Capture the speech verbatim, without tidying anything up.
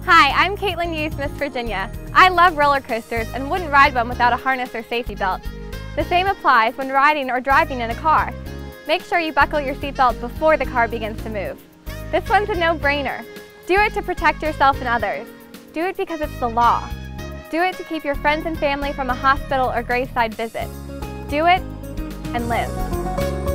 Hi, I'm Caitlin Youth, Miss Virginia. I love roller coasters and wouldn't ride one without a harness or safety belt. The same applies when riding or driving in a car. Make sure you buckle your seatbelt before the car begins to move. This one's a no-brainer. Do it to protect yourself and others. Do it because it's the law. Do it to keep your friends and family from a hospital or graveside visit. Do it and live.